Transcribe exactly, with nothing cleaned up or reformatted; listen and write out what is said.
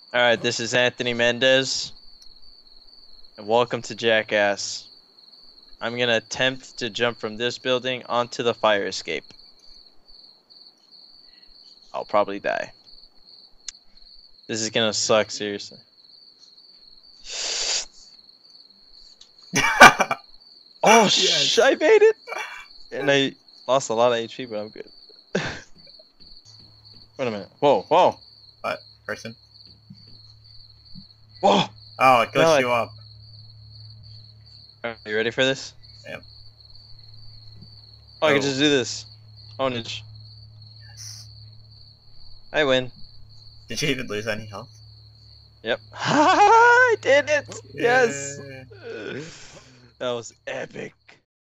Alright, this is Anthony Mendez, and welcome to Jackass. I'm gonna attempt to jump from this building onto the fire escape. I'll probably die. This is gonna suck, seriously. Oh, Yes. sh! I made it! And I lost a lot of H P, but I'm good. Wait a minute. Whoa, whoa! What? Person? Whoa! Oh, it glitched No, I- you up. Are you ready for this? Yep. Oh, I Oh. can just do this. Ownage. Yes. I win. Did you even lose any health? Yep. I did it! Yes! Yeah. That was epic.